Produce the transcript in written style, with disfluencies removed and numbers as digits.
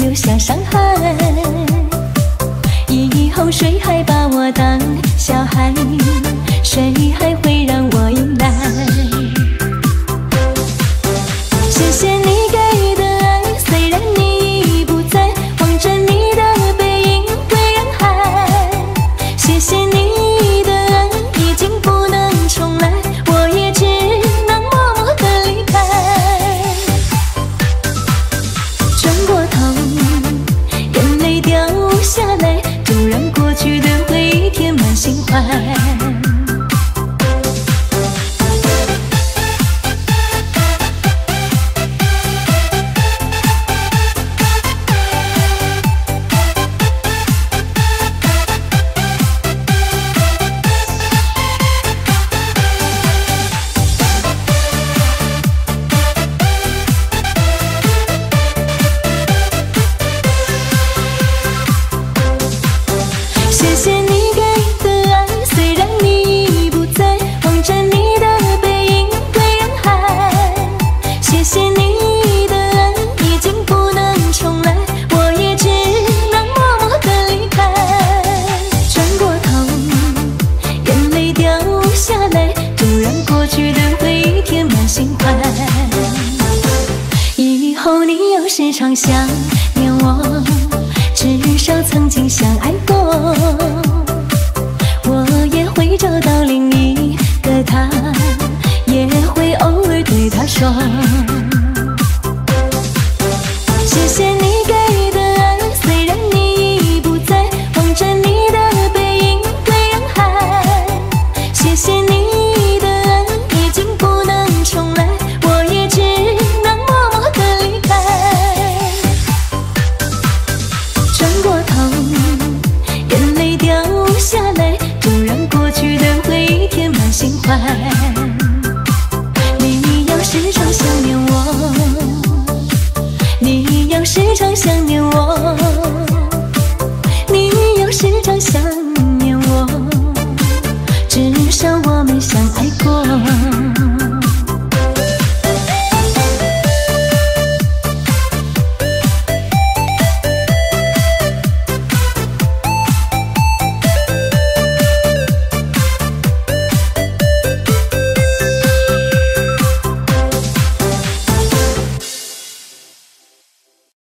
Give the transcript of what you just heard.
留下伤害。以后谁还把我当小孩？谁还会让我依赖？谢谢你给的爱，虽然你已不在，望着你的背影归人海。谢谢你的爱，已经不能重来，我也只能默默地离开。转过头，眼泪掉下来，就让过去的回忆填满心怀。谢谢你给的爱，虽然你已不在，望着你的背影归人海。谢谢你的爱，已经不能重来，我也只能默默地离开。转过头，眼泪掉下来，就让过去的回忆填满心怀。以后你要时常想念我，至少曾经相爱过。我也会找到另一个他，也会偶尔对他说，谢谢你。